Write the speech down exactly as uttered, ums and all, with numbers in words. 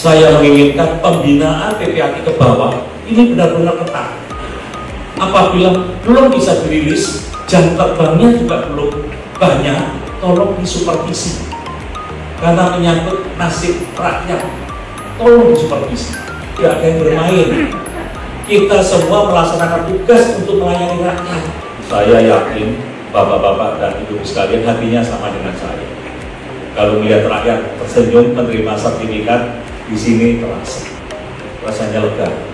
Saya menginginkan pembinaan P P A K ke bawah ini benar-benar ketat. Apabila belum bisa dirilis, jam terbangnya juga belum banyak, tolong disupervisi. Karena menyangkut nasib rakyat, tolong disupervisi. Tidak ada yang bermain. Kita semua melaksanakan tugas untuk melayani rakyat. Saya yakin bapak-bapak dan ibu sekalian hatinya sama dengan saya. Kalau melihat rakyat tersenyum menerima sertifikat, di sini terasa rasanya lega.